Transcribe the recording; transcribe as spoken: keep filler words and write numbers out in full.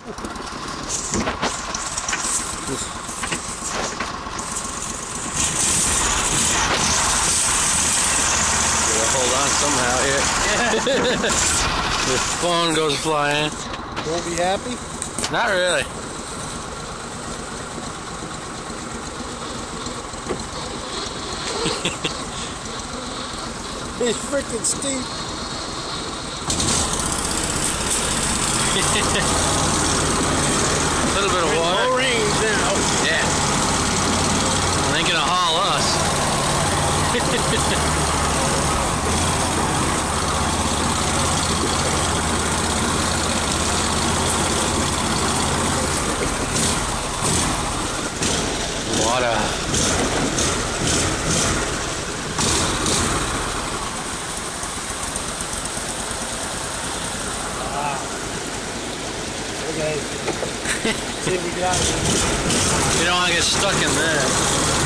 Hold on somehow here. Yeah. The phone goes flying. Won't be happy? Not really. It's freaking steep. A little bit of water. No rains now. Yeah. It ain't gonna haul us. Water. Ah. Okay. See if we got it. You don't want to get stuck in there.